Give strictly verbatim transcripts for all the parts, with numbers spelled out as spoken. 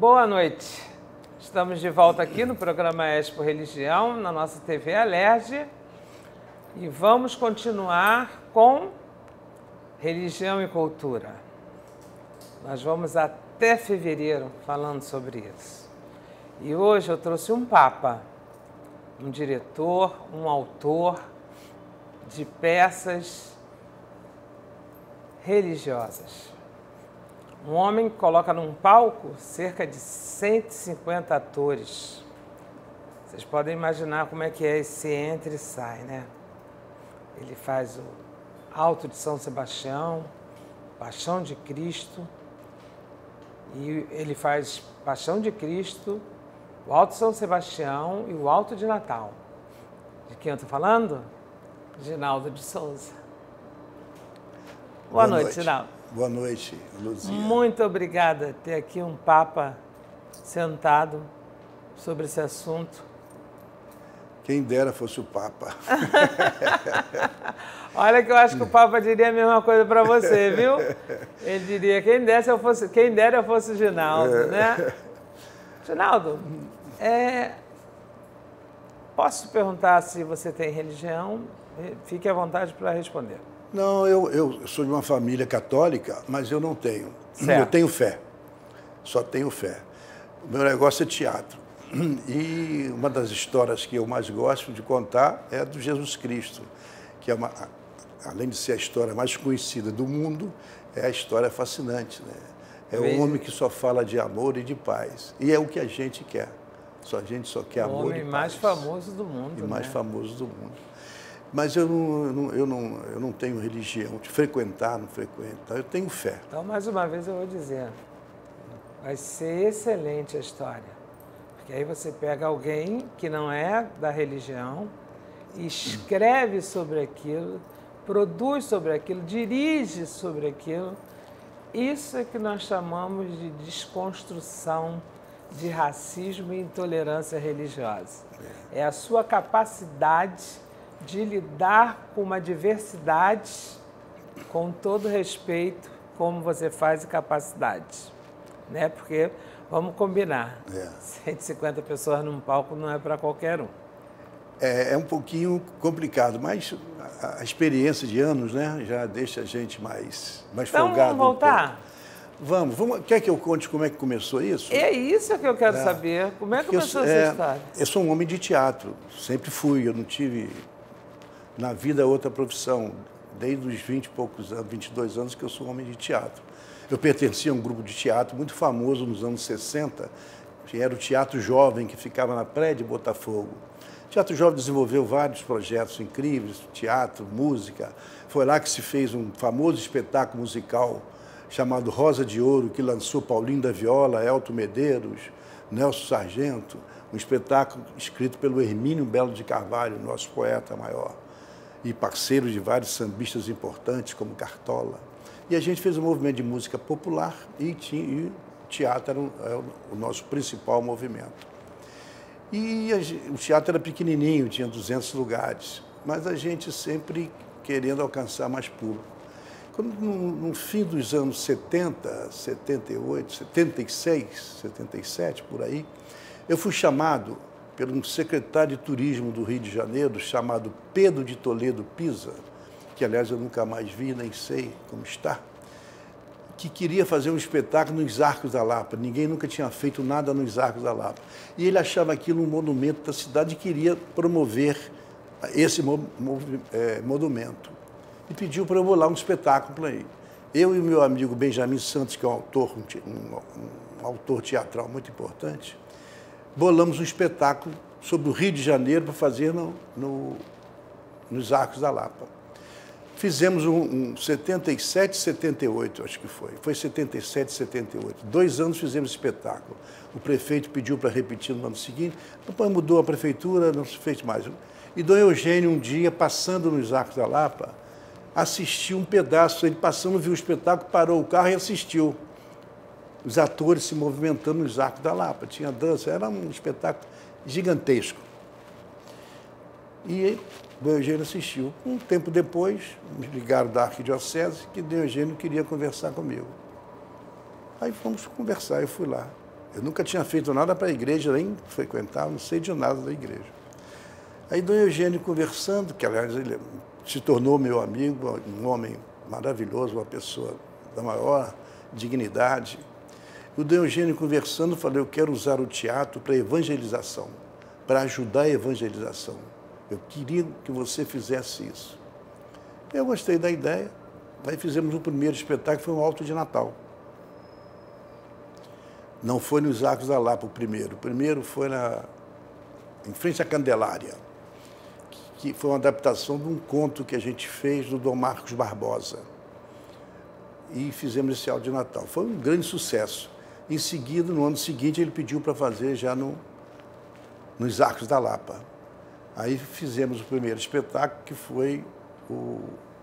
Boa noite. Estamos de volta aqui no programa Expo Religião, na nossa T V Alerj, e vamos continuar com religião e cultura. Nós vamos até fevereiro falando sobre isso. E hoje eu trouxe um papa, um diretor, um autor de peças religiosas. Um homem que coloca num palco cerca de cento e cinquenta atores. Vocês podem imaginar como é que é esse entra e sai, né? Ele faz o Alto de São Sebastião, Paixão de Cristo, e ele faz Paixão de Cristo, o Alto de São Sebastião e o Alto de Natal. De quem eu estou falando? Ginaldo de Souza. Boa, Boa noite, noite, Ginaldo. Boa noite, Luzia. Muito obrigada por ter aqui um Papa sentado sobre esse assunto. Quem dera fosse o Papa. Olha que eu acho que o Papa diria a mesma coisa para você, viu? Ele diria, quem dera eu fosse, quem dera eu fosse o Ginaldo, é. né? Ginaldo, é, posso perguntar se você tem religião? Fique à vontade para responder. Não, eu, eu sou de uma família católica, mas eu não tenho. Certo. Eu tenho fé. Só tenho fé. O meu negócio é teatro. E uma das histórias que eu mais gosto de contar é a do Jesus Cristo, que é uma, além de ser a história mais conhecida do mundo, é a história fascinante, né? É um homem que só fala de amor e de paz. E é o que a gente quer. Só, a gente só quer amor e paz. O homem mais famoso do mundo. E mais né? famoso do mundo. Mas eu não, eu, não, eu, não, eu não tenho religião, de frequentar, não frequentar, eu tenho fé. Então, mais uma vez eu vou dizer, vai ser excelente a história. Porque aí você pega alguém que não é da religião, escreve sobre aquilo, produz sobre aquilo, dirige sobre aquilo. Isso é que nós chamamos de desconstrução de racismo e intolerância religiosa. É a sua capacidade de lidar com uma diversidade com todo respeito, como você faz e capacidade. Né? Porque, vamos combinar, é. cento e cinquenta pessoas num palco não é para qualquer um. É, é um pouquinho complicado, mas a, a experiência de anos, né, já deixa a gente mais, mais então, folgado. Vamos voltar? Um vamos, vamos. Quer que eu conte como é que começou isso? É isso que eu quero é. saber. Como é que começou eu, essa é, história? Eu sou um homem de teatro, sempre fui, eu não tive na vida outra profissão, desde os vinte e poucos anos, vinte e dois anos que eu sou um homem de teatro. Eu pertencia a um grupo de teatro muito famoso nos anos sessenta, que era o Teatro Jovem, que ficava na Praia de Botafogo. O Teatro Jovem desenvolveu vários projetos incríveis, teatro, música. Foi lá que se fez um famoso espetáculo musical chamado Rosa de Ouro, que lançou Paulinho da Viola, Elton Medeiros, Nelson Sargento, um espetáculo escrito pelo Hermínio Belo de Carvalho, nosso poeta maior, e parceiro de vários sambistas importantes, como Cartola. E a gente fez um movimento de música popular e, tinha, e o teatro era, um, era o nosso principal movimento. E a, o teatro era pequenininho, tinha duzentos lugares, mas a gente sempre querendo alcançar mais público. Quando, no, no fim dos anos setenta, setenta e oito, setenta e seis, setenta e sete, por aí, eu fui chamado por um secretário de turismo do Rio de Janeiro, chamado Pedro de Toledo Pisa, que, aliás, eu nunca mais vi, nem sei como está, que queria fazer um espetáculo nos Arcos da Lapa. Ninguém nunca tinha feito nada nos Arcos da Lapa. E ele achava aquilo um monumento da cidade e queria promover esse mo mo é, monumento. E pediu para eu bolar um espetáculo para ele. Eu e o meu amigo Benjamin Santos, que é um autor, um, um, um autor teatral muito importante, bolamos um espetáculo sobre o Rio de Janeiro para fazer no, no, nos Arcos da Lapa. Fizemos um, um setenta e sete, setenta e oito, acho que foi. Foi setenta e sete, setenta e oito. Dois anos fizemos espetáculo. O prefeito pediu para repetir no ano seguinte, depois mudou a prefeitura, não se fez mais. E Dom Eugênio, um dia, passando nos Arcos da Lapa, assistiu um pedaço. Ele passando, viu o espetáculo, parou o carro e assistiu. Os atores se movimentando nos Arcos da Lapa. Tinha dança, era um espetáculo gigantesco. E Dom Eugênio assistiu. Um tempo depois, me ligaram da Arquidiocese que Dom Eugênio queria conversar comigo. Aí fomos conversar, eu fui lá. Eu nunca tinha feito nada para a igreja, nem frequentava, não sei de nada da igreja. Aí Dom Eugênio conversando, que aliás ele se tornou meu amigo, um homem maravilhoso, uma pessoa da maior dignidade. O Dom Eugênio conversando, falei, eu quero usar o teatro para evangelização, para ajudar a evangelização. Eu queria que você fizesse isso. Eu gostei da ideia, aí fizemos o primeiro espetáculo, foi um Alto de Natal. Não foi nos Arcos da Lapa o primeiro, o primeiro foi na, em frente à Candelária, que foi uma adaptação de um conto que a gente fez do Dom Marcos Barbosa. E fizemos esse Alto de Natal. Foi um grande sucesso. Em seguida, no ano seguinte, ele pediu para fazer já no, nos Arcos da Lapa. Aí fizemos o primeiro espetáculo, que foi o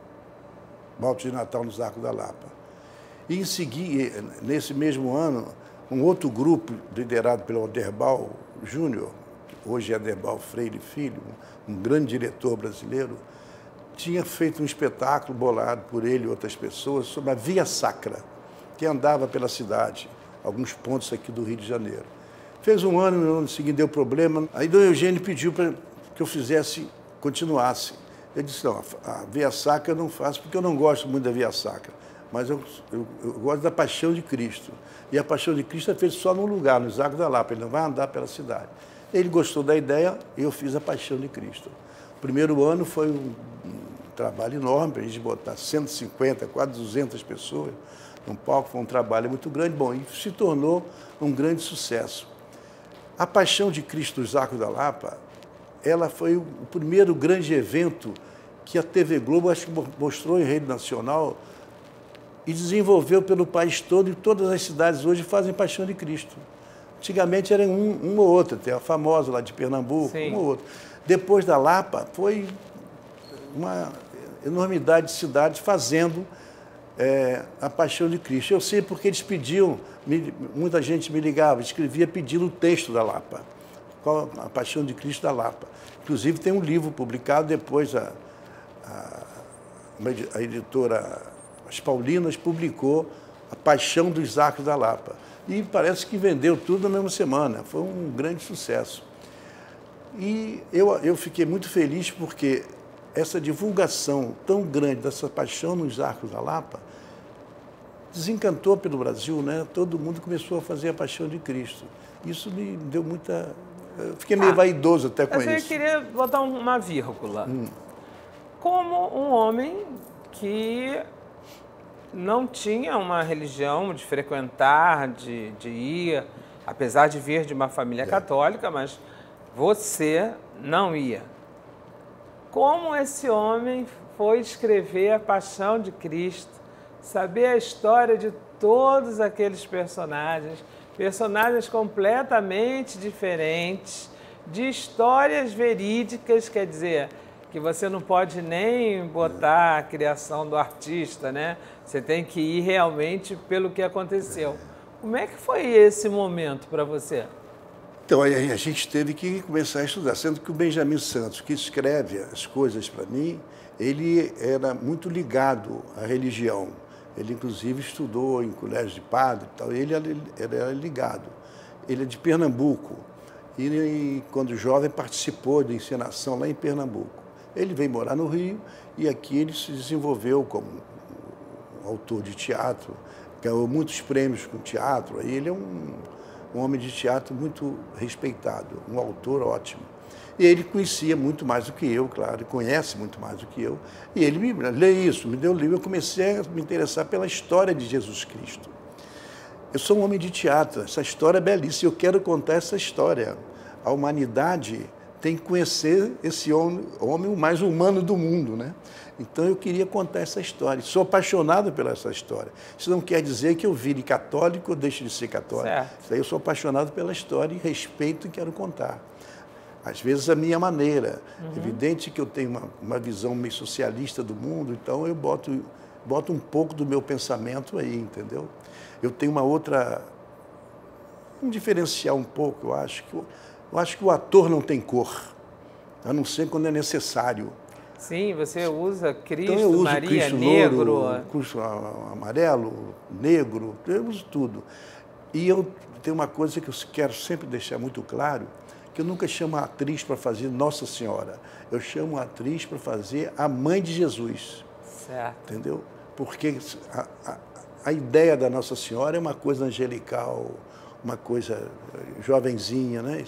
Alto de Natal nos Arcos da Lapa. E em seguida, nesse mesmo ano, um outro grupo liderado pelo Aderbal Júnior, que hoje é Aderbal Freire Filho, um grande diretor brasileiro, tinha feito um espetáculo bolado por ele e outras pessoas sobre a Via Sacra, que andava pela cidade, alguns pontos aqui do Rio de Janeiro. Fez um ano, no ano seguinte deu problema, aí Dom Eugênio pediu para que eu fizesse, continuasse. Eu disse, não, a Via Sacra eu não faço porque eu não gosto muito da Via Sacra, mas eu, eu, eu gosto da Paixão de Cristo. E a Paixão de Cristo é feita só num lugar, nos Arcos da Lapa, ele não vai andar pela cidade. Ele gostou da ideia e eu fiz a Paixão de Cristo. O primeiro ano foi um, um trabalho enorme para a gente botar cento e cinquenta, quase duzentas pessoas num palco, foi um trabalho muito grande, bom, e se tornou um grande sucesso. A Paixão de Cristo dos Arcos da Lapa, ela foi o primeiro grande evento que a T V Globo acho que mostrou em rede nacional e desenvolveu pelo país todo, e todas as cidades hoje fazem Paixão de Cristo. Antigamente era um, uma ou outra, tem a famosa lá de Pernambuco, Sim. uma ou outra. Depois da Lapa, foi uma enormidade de cidades fazendo é, a Paixão de Cristo. Eu sei porque eles pediam, me, muita gente me ligava, escrevia pedindo o texto da Lapa, qual a Paixão de Cristo da Lapa. Inclusive tem um livro publicado depois, a, a, a editora As Paulinas publicou A Paixão dos Arcos da Lapa. E parece que vendeu tudo na mesma semana. Foi um grande sucesso. E eu, eu fiquei muito feliz porque essa divulgação tão grande dessa paixão nos Arcos da Lapa desencantou pelo Brasil, né? Todo mundo começou a fazer a Paixão de Cristo. Isso me deu muita... Eu fiquei meio ah, vaidoso até com isso. Eu queria botar uma vírgula. Hum. Como um homem que não tinha uma religião de frequentar, de, de ir, apesar de vir de uma família é. católica, mas você não ia. Como esse homem foi escrever a Paixão de Cristo, saber a história de todos aqueles personagens, personagens completamente diferentes, de histórias verídicas, quer dizer, que você não pode nem botar a criação do artista, né? Você tem que ir realmente pelo que aconteceu. Como é que foi esse momento para você? Então, aí a gente teve que começar a estudar, sendo que o Benjamin Santos, que escreve as coisas para mim, ele era muito ligado à religião. Ele, inclusive, estudou em colégio de padre e tal, ele era ligado. Ele é de Pernambuco e, e, quando jovem, participou de encenação lá em Pernambuco. Ele veio morar no Rio e aqui ele se desenvolveu como um autor de teatro, ganhou muitos prêmios com teatro. Aí ele é um, um homem de teatro muito respeitado, um autor ótimo. E ele conhecia muito mais do que eu, claro, conhece muito mais do que eu. E ele me lê isso, me deu o livro, eu comecei a me interessar pela história de Jesus Cristo. Eu sou um homem de teatro, essa história é belíssima, eu quero contar essa história. A humanidade tem que conhecer esse homem, homem o mais humano do mundo, né? Então eu queria contar essa história. Sou apaixonado pela essa história. Isso não quer dizer que eu vire católico ou deixe de ser católico. Certo. Isso aí eu sou apaixonado pela história e respeito e quero contar. Às vezes a minha maneira. Uhum. Evidente que eu tenho uma, uma visão meio socialista do mundo, então eu boto, boto um pouco do meu pensamento aí, entendeu? Eu tenho uma outra... um diferencial um pouco, eu acho que... Eu acho que o ator não tem cor, a não ser quando é necessário. Sim, você usa Cristo, então eu uso Maria, Cristo negro... Louro, Cristo amarelo, negro, eu uso tudo. E eu tenho uma coisa que eu quero sempre deixar muito claro, que eu nunca chamo a atriz para fazer Nossa Senhora. Eu chamo a atriz para fazer a mãe de Jesus. Certo. Entendeu? Porque a, a, a ideia da Nossa Senhora é uma coisa angelical, uma coisa jovenzinha, né?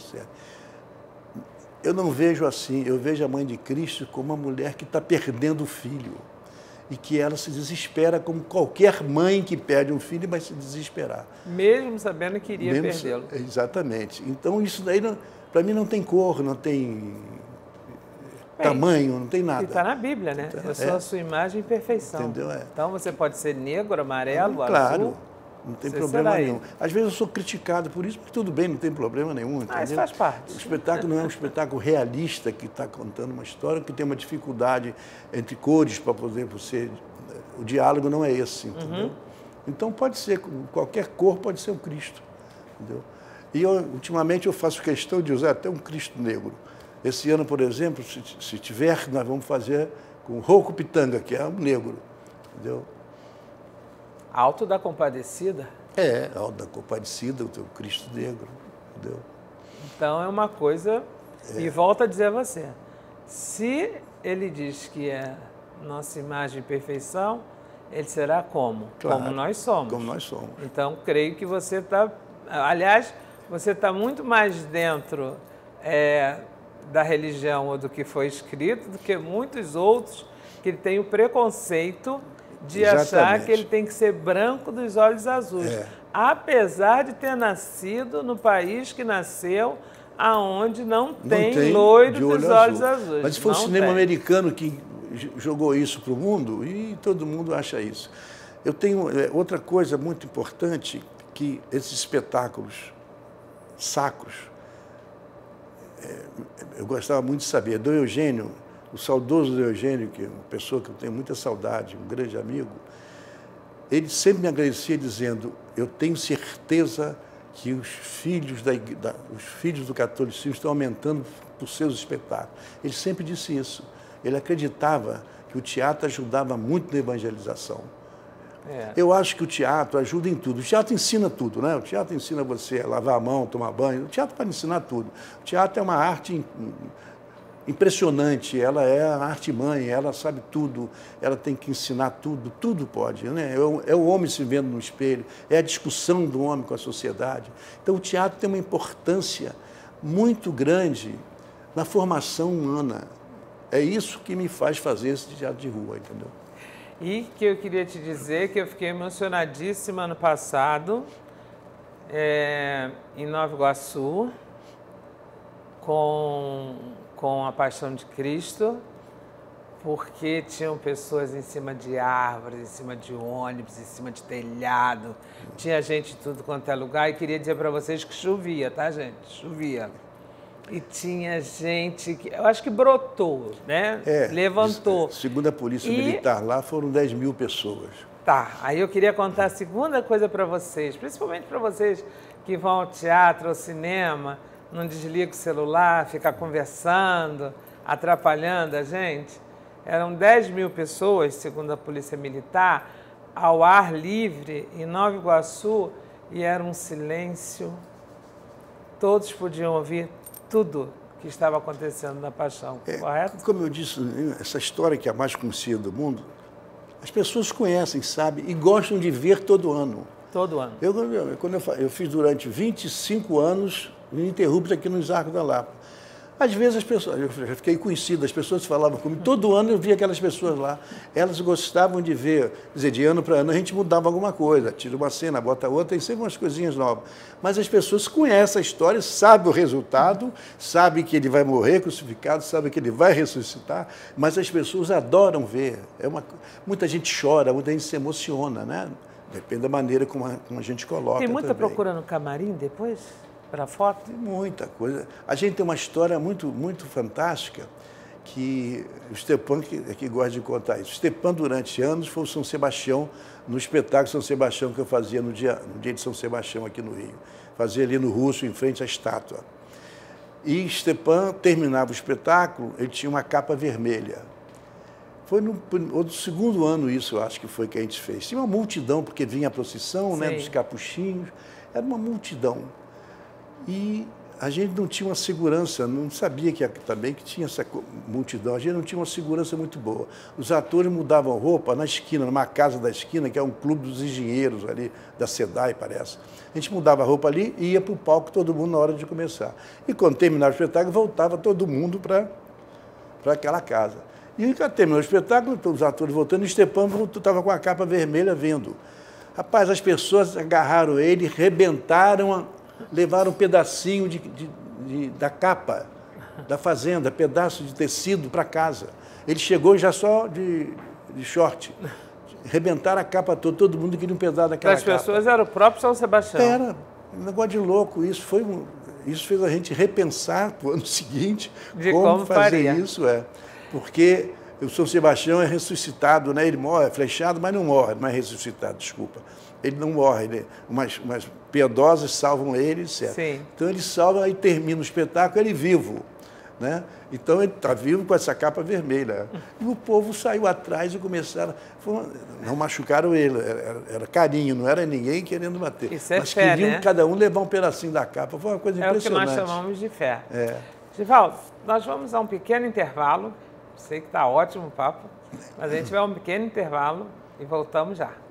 Eu não vejo assim, eu vejo a mãe de Cristo como uma mulher que está perdendo o filho. E que ela se desespera como qualquer mãe que perde um filho vai se desesperar. Mesmo sabendo que iria perdê-lo. Exatamente. Então, isso daí, para mim, não tem cor, não tem Bem, tamanho, não tem nada. Está na Bíblia, né? Então, eu sou é. a sua imagem e perfeição. Entendeu? É. Então, você pode ser negro, amarelo, claro, azul. Claro. Não tem problema nenhum. Às vezes eu sou criticado por isso, mas tudo bem, não tem problema nenhum. Entendeu? Ah, isso faz parte. O espetáculo não é um espetáculo realista que está contando uma história que tem uma dificuldade entre cores para poder você. O diálogo não é esse, entendeu? Uhum. Então pode ser, qualquer cor pode ser o Cristo. Entendeu? E eu, ultimamente eu faço questão de usar até um Cristo negro. Esse ano, por exemplo, se, se tiver, nós vamos fazer com o Rouco Pitanga, que é um negro. Entendeu? Alto da Compadecida? É, Alto da Compadecida, o teu Cristo negro, entendeu? Então é uma coisa, é. E volto a dizer a você, se ele diz que é nossa imagem e perfeição, ele será como? Claro, como nós somos. Como nós somos. Então, creio que você está, aliás, você está muito mais dentro é, da religião ou do que foi escrito do que muitos outros que têm o preconceito de Exatamente. Achar que ele tem que ser branco dos olhos azuis. É. Apesar de ter nascido no país que nasceu, aonde não, não tem, tem loiro dos azul. Olhos azuis. Mas foi o cinema tem. Americano que jogou isso para o mundo e todo mundo acha isso. Eu tenho é, outra coisa muito importante, que esses espetáculos sacros, é, eu gostava muito de saber, do Eugênio, o saudoso Eugênio, que é uma pessoa que eu tenho muita saudade, um grande amigo, ele sempre me agradecia dizendo, eu tenho certeza que os filhos, da, da, os filhos do catolicismo estão aumentando por seus espetáculos. Ele sempre disse isso. Ele acreditava que o teatro ajudava muito na evangelização. É. Eu acho que o teatro ajuda em tudo. O teatro ensina tudo, né? O teatro ensina você a lavar a mão, tomar banho. O teatro pode ensinar tudo. O teatro é uma arte impressionante, ela é a arte-mãe, ela sabe tudo, ela tem que ensinar tudo, tudo pode, né? É o homem se vendo no espelho, é a discussão do homem com a sociedade. Então o teatro tem uma importância muito grande na formação humana. É isso que me faz fazer esse teatro de rua, entendeu? E que eu queria te dizer que eu fiquei emocionadíssima ano passado, é, em Nova Iguaçu, com... com a Paixão de Cristo, porque tinham pessoas em cima de árvores, em cima de ônibus, em cima de telhado, tinha gente de tudo quanto é lugar, e queria dizer para vocês que chovia, tá, gente? Chovia. E tinha gente que, eu acho que brotou, né? É, levantou. Segundo a Polícia e... Militar, lá foram dez mil pessoas. Tá, aí eu queria contar a segunda coisa para vocês, principalmente para vocês que vão ao teatro, ao cinema, não desliga o celular, fica conversando, atrapalhando a gente. Eram dez mil pessoas, segundo a Polícia Militar, ao ar livre, em Nova Iguaçu, e era um silêncio. Todos podiam ouvir tudo que estava acontecendo na Paixão, é, correto? Como eu disse, essa história que é a mais conhecida do mundo, as pessoas conhecem, sabem, e gostam de ver todo ano. Todo ano. Eu, quando eu, eu fiz durante vinte e cinco anos, ininterruptos aqui nos Arcos da Lapa. Às vezes as pessoas, eu já fiquei conhecido, as pessoas falavam comigo, todo ano eu via aquelas pessoas lá, elas gostavam de ver, quer dizer, de ano para ano a gente mudava alguma coisa, tira uma cena, bota outra, tem sempre umas coisinhas novas. Mas as pessoas conhecem a história, sabem o resultado, sabem que ele vai morrer crucificado, sabem que ele vai ressuscitar, mas as pessoas adoram ver. É uma, muita gente chora, muita gente se emociona, né? Depende da maneira como a, como a gente coloca. Tem muita também. Procura no camarim depois? Para foto? Tem muita coisa. A gente tem uma história muito, muito fantástica que o Stepan que, que gosta de contar isso. O Stepan, durante anos, foi o São Sebastião, no espetáculo São Sebastião que eu fazia no dia, no dia de São Sebastião aqui no Rio. Fazia ali no Russo, em frente à estátua. E Stepan terminava o espetáculo, ele tinha uma capa vermelha. Foi no, no segundo ano isso, eu acho que foi que a gente fez. Tinha uma multidão, porque vinha a procissão, né, dos capuchinhos, era uma multidão. E a gente não tinha uma segurança, não sabia que também que tinha essa multidão, a gente não tinha uma segurança muito boa. Os atores mudavam roupa na esquina, numa casa da esquina, que é um clube dos engenheiros ali, da SEDAI, parece. A gente mudava a roupa ali e ia para o palco todo mundo na hora de começar. E quando terminava o espetáculo, voltava todo mundo para para aquela casa. E quando terminou o espetáculo, os atores voltando, e Stepan estava com a capa vermelha vendo. Rapaz, as pessoas agarraram ele, rebentaram, levaram um pedacinho de, de, de, da capa da fazenda, pedaço de tecido para casa. Ele chegou já só de, de short. Rebentaram a capa toda, todo mundo queria um pedaço daquela capa. capa. As pessoas eram o próprio São Sebastião. Era um negócio de louco. Isso, foi um, isso fez a gente repensar para o ano seguinte de como, como fazer faria. isso. É. Porque o São Sebastião é ressuscitado, né? Ele morre, é flechado, mas não morre, não é ressuscitado, desculpa. Ele não morre, ele, umas, umas piedosas salvam ele, etcétera. Sim. Então ele salva e termina o espetáculo, ele vivo. Né? Então ele está vivo com essa capa vermelha. E o povo saiu atrás e começaram. Foi, não machucaram ele, era, era carinho, não era ninguém querendo bater. Isso é mas fé, queriam né? cada um levar um pedacinho da capa. Foi uma coisa é impressionante. É o que nós chamamos de fé. É. Givaldo, nós vamos a um pequeno intervalo. Sei que está ótimo o papo, mas a gente vai a um pequeno intervalo e voltamos já.